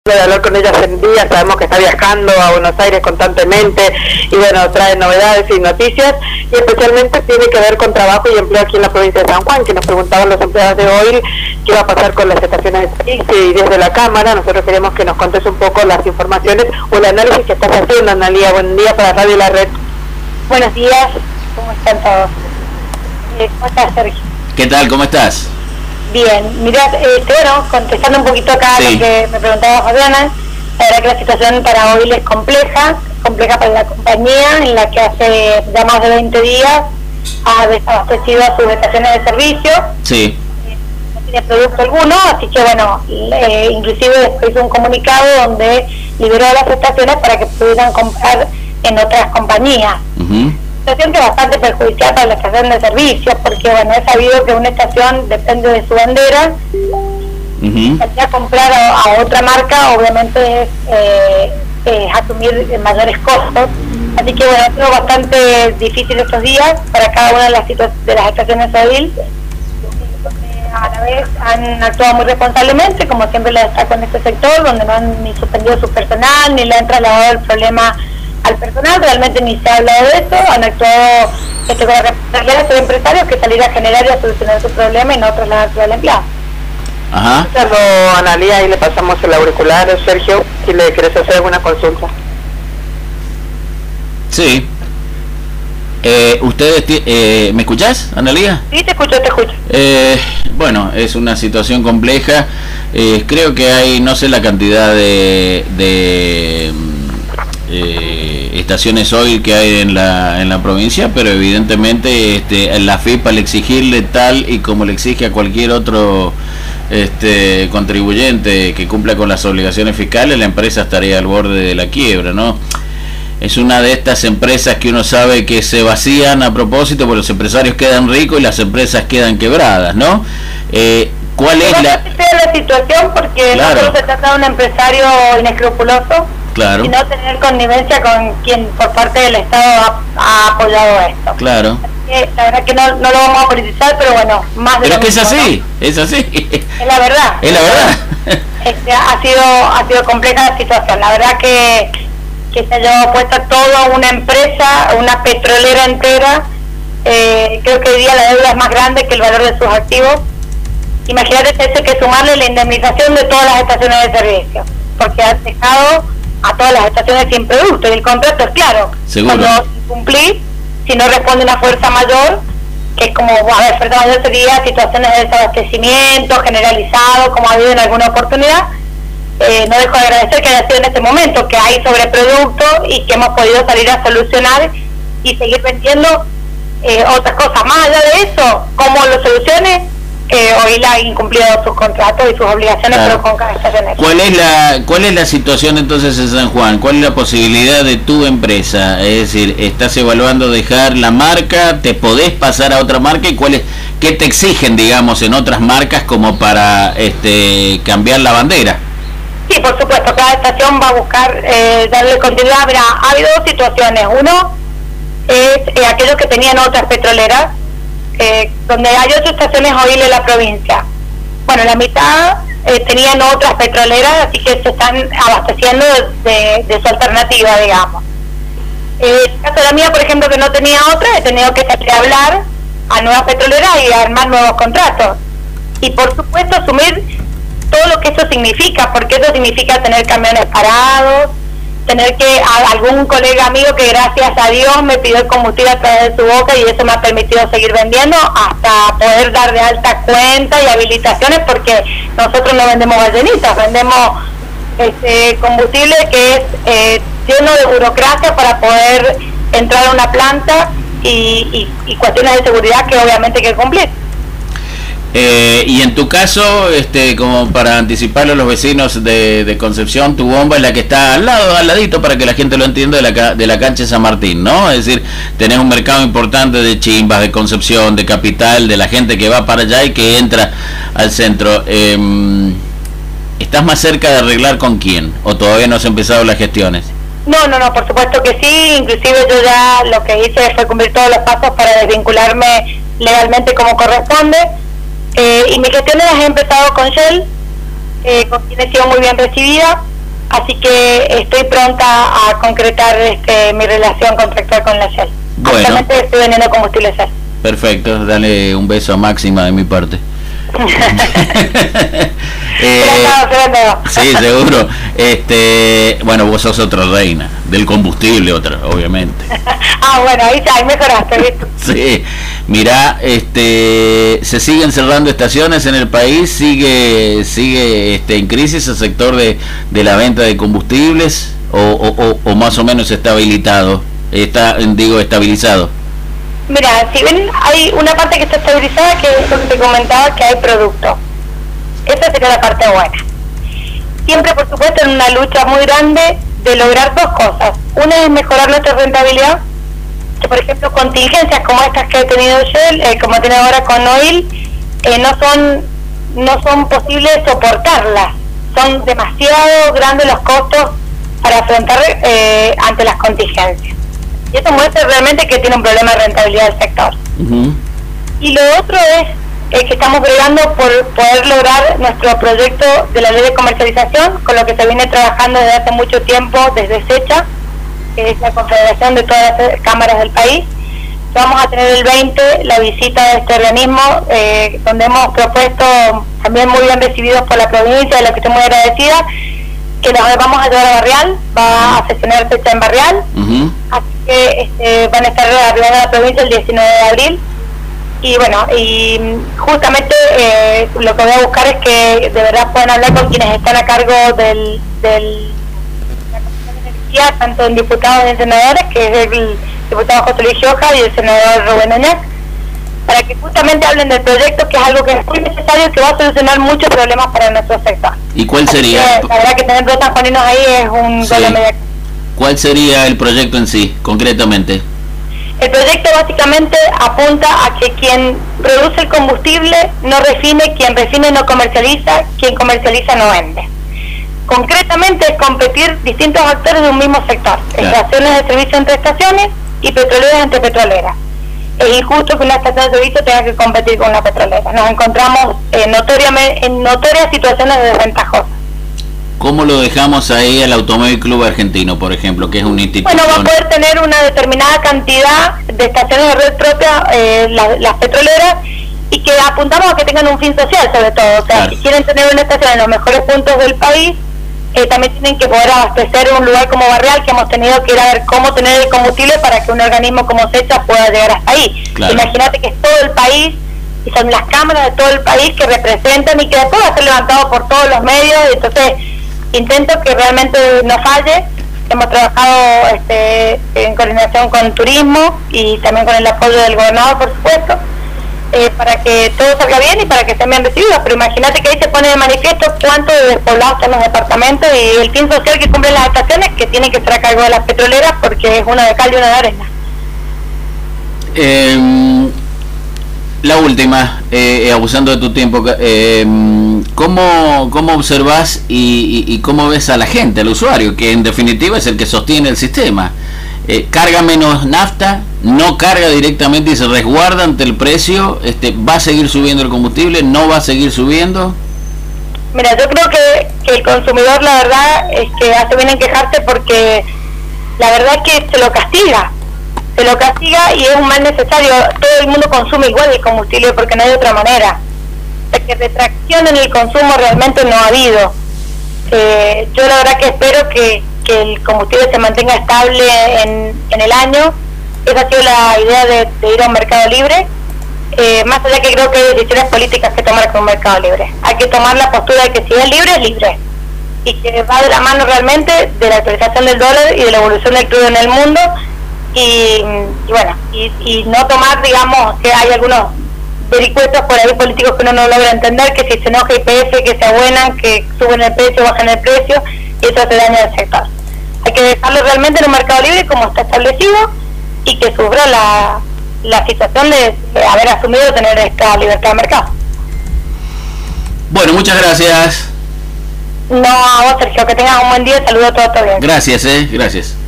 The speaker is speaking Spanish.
de hablar con ella hace días, sabemos que está viajando a Buenos Aires constantemente y bueno, trae novedades y noticias, y especialmente tiene que ver con trabajo y empleo aquí en la provincia de San Juan, que nos preguntaban los empleados de OIL qué va a pasar con las estaciones de servicio, y desde la Cámara nosotros queremos que nos contes un poco las informaciones o el análisis que estás haciendo, Analía. Buen día para Radio La Red. Buenos días, ¿cómo están todos? ¿Cómo estás, Sergio? ¿Qué tal? ¿Cómo estás? Bien, mirá, bueno, contestando un poquito acá Sí. lo que me preguntaba Fabiana, la verdad que la situación para OIL es compleja para la compañía, en la que hace ya más de 20 días ha desabastecido a sus estaciones de servicio. Sí. No tiene producto alguno, así que bueno, inclusive después hizo un comunicado donde liberó las estaciones para que pudieran comprar en otras compañías. Situación que es bastante perjudicial para la estación de servicio, porque bueno, es sabido que una estación depende de su bandera. Salir a comprar a otra marca obviamente es asumir mayores costos, así que bueno, ha sido bastante difícil estos días para cada una de las estaciones de OIL. A la vez han actuado muy responsablemente, como siempre le destaco en este sector, donde no han ni suspendido su personal, ni le han trasladado el problema al personal, realmente ni se ha hablado de eso. Han actuado con la responsabilidad de ser empresarios, que salir a generar y a solucionar su problema y no trasladarse al empleado. Ajá. Analía, y le pasamos el auricular, Sergio, si le querés hacer alguna consulta. Sí. ¿Me escuchás, Analía? Sí, te escucho, te escucho. Bueno, es una situación compleja. Creo que hay, no sé la cantidad de estaciones OIL que hay en la provincia, pero evidentemente la FIP, al exigirle tal y como le exige a cualquier otro contribuyente que cumpla con las obligaciones fiscales, la empresa estaría al borde de la quiebra, ¿no? Es una de estas empresas que uno sabe que se vacían a propósito, porque los empresarios quedan ricos y las empresas quedan quebradas, ¿no? ¿Cuál es la situación? Porque claro, no solo se trata de un empresario inescrupuloso, claro, sino tener connivencia con quien por parte del Estado ha apoyado esto. Claro. La verdad que no lo vamos a politizar, pero bueno, más de pero lo es que mismo, es así, ¿no? es así. Es la verdad. Es la verdad. Ha sido compleja la situación. La verdad que se haya puesto toda una empresa, una petrolera entera. Creo que hoy día la deuda es más grande que el valor de sus activos. Imagínate que hay que sumarle la indemnización de todas las estaciones de servicio, porque han dejado a todas las estaciones sin producto, y el contrato es claro. Seguro. Cuando incumplís, si no responde una fuerza mayor, que es como, fuerza mayor sería situaciones de desabastecimiento generalizado, como ha habido en alguna oportunidad. No dejo de agradecer que haya sido en este momento, que hay sobreproducto y que hemos podido salir a solucionar y seguir vendiendo otras cosas. Más allá de eso, cómo lo solucione, hoy ha incumplido sus contratos y sus obligaciones, claro, pero con cada estación. ¿Cuál es la situación entonces en San Juan? ¿Cuál es la posibilidad de tu empresa? Es decir, ¿estás evaluando dejar la marca? ¿Te podés pasar a otra marca? ¿Y qué te exigen, digamos, en otras marcas como para cambiar la bandera? Sí, por supuesto, cada estación va a buscar darle continuidad. Mira, ha habido dos situaciones. Uno es aquellos que tenían otras petroleras, donde hay 8 estaciones OIL en la provincia. Bueno, la mitad tenían otras petroleras, así que se están abasteciendo de su alternativa, digamos. En el caso de la mía, por ejemplo, que no tenía otra, he tenido que salir a hablar a nuevas petroleras y a armar nuevos contratos. Y por supuesto asumir todo lo que eso significa, porque eso significa tener camiones parados, tener que algún colega amigo que gracias a Dios me pidió el combustible a través de su boca, y eso me ha permitido seguir vendiendo hasta poder dar de alta cuenta y habilitaciones, porque nosotros no vendemos ballenitas, vendemos combustible que es lleno de burocracia para poder entrar a una planta y cuestiones de seguridad que obviamente hay que cumplir. Y en tu caso, como para anticiparlo a los vecinos de Concepción, tu bomba es la que está al ladito, para que la gente lo entienda, de la cancha de San Martín, ¿no? Es decir, tenés un mercado importante de Chimbas, de Concepción, de Capital, de la gente que va para allá y que entra al centro. ¿Estás más cerca de arreglar con quién? ¿O todavía no has empezado las gestiones? No, por supuesto que sí. Inclusive yo ya lo que hice fue cumplir todos los pasos para desvincularme legalmente como corresponde. Y mis gestiones las he empezado con Shell, con quien he sido muy bien recibida. Así que estoy pronta a concretar mi relación contractual con la Shell. Bueno. Actualmente estoy vendiendo combustible Shell. Perfecto, dale un beso a Máxima de mi parte. Sí, seguro. Bueno, vos sos otra reina del combustible, otra, obviamente. Bueno, ahí mejoraste, ¿viste? Sí, mirá, se siguen cerrando estaciones en el país, sigue en crisis el sector de la venta de combustibles, o más o menos está habilitado, estabilizado. Mira, si ven, hay una parte que está estabilizada, que es lo que te comentaba, que hay producto. Esa sería la parte buena. Siempre, por supuesto, en una lucha muy grande de lograr dos cosas. Una es mejorar nuestra rentabilidad, que por ejemplo contingencias como estas que ha tenido Shell, como tiene ahora con Oil, no son posibles soportarlas. Son demasiado grandes los costos para afrontar ante las contingencias. Y eso muestra realmente que tiene un problema de rentabilidad del sector. Y lo otro es que estamos bregando por poder lograr nuestro proyecto de la ley de comercialización, con lo que se viene trabajando desde hace mucho tiempo desde SECHA, que es la confederación de todas las cámaras del país. Vamos a tener el 20 la visita de este organismo, donde hemos propuesto, también muy bien recibidos por la provincia, de lo que estoy muy agradecida, que nos vamos a llevar a Barrial, va a sesionar SECHA en Barrial, así que van a estar arriba de la provincia el 19 de abril. Y bueno, y justamente lo que voy a buscar es que de verdad puedan hablar con quienes están a cargo de la Comisión de Energía, tanto en diputados y en senadores, que es el diputado José Luis Gioja y el senador Rubén Oñac, para que justamente hablen del proyecto, que es algo que es muy necesario y que va a solucionar muchos problemas para nuestro sector. ¿Y cuál sería? La verdad que tener dos sanjuaninos ahí es un gol a media. ¿Cuál sería el proyecto en sí, concretamente? El proyecto básicamente apunta a que quien produce el combustible no refine, quien refine no comercializa, quien comercializa no vende. Concretamente es competir distintos actores de un mismo sector, estaciones de servicio entre estaciones y petroleras entre petroleras. Es injusto que una estación de servicio tenga que competir con una petrolera. Nos encontramos en notorias situaciones desventajosas. ¿Cómo lo dejamos ahí al Automóvil Club Argentino, por ejemplo, que es un instituto? Bueno, va a poder tener una determinada cantidad de estaciones de red propia, las petroleras, y que apuntamos a que tengan un fin social, sobre todo. O sea, claro, si quieren tener una estación en los mejores puntos del país, también tienen que poder abastecer un lugar como Barrial, que hemos tenido que ir a ver cómo tener el combustible para que un organismo como SECHA pueda llegar hasta ahí. Claro. Imagínate que es todo el país, y son las cámaras de todo el país que representan, y que después va a ser levantado por todos los medios. Entonces intento que realmente no falle. Hemos trabajado en coordinación con turismo y también con el apoyo del gobernador, por supuesto, para que todo salga bien y para que sean bien recibidos. Pero imagínate que ahí se pone de manifiesto cuánto de despoblados están los departamentos, y el fin social que cumplen las estaciones, que tienen que estar a cargo de las petroleras, porque es una de cal y una de arena. La última, abusando de tu tiempo, ¿cómo observás y cómo ves a la gente, al usuario, que en definitiva es el que sostiene el sistema? ¿Carga menos nafta? ¿No carga directamente y se resguarda ante el precio? ¿Va a seguir subiendo el combustible? ¿No va a seguir subiendo? Mira, yo creo que el consumidor, la verdad, es que hace bien en quejarse, porque la verdad es que se lo castiga y es un mal necesario. Todo el mundo consume igual el combustible porque no hay otra manera. O sea, que retracción en el consumo realmente no ha habido. Yo la verdad que espero que el combustible se mantenga estable en el año. Esa ha sido la idea de ir a un mercado libre, más allá que creo que hay decisiones políticas que tomar con un mercado libre. Hay que tomar la postura de que si es libre, y que va de la mano realmente de la actualización del dólar y de la evolución del crudo en el mundo. Y bueno, y no tomar, digamos, que hay algunos vericuetos por ahí políticos que uno no logra entender, que si se enoja YPF, que se abuenan, que suben el precio, bajan el precio, y eso hace daño al sector. Hay que dejarlo realmente en un mercado libre como está establecido, y que sufra la situación de haber asumido tener esta libertad de mercado. Bueno, muchas gracias. No, a vos, Sergio, que tengas un buen día. Saludos a todos. Gracias, gracias.